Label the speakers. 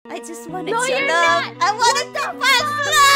Speaker 1: I just wanted
Speaker 2: No,
Speaker 1: your
Speaker 2: you're
Speaker 1: love.
Speaker 2: not.
Speaker 1: I wanted to fuck love.